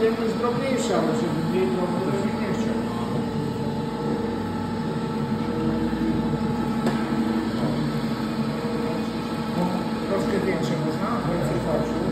wiem, jest drobniejsza, ale żeby mniej drobno, to nikt nie chciał. Troszkę większe można, więcej fałszu.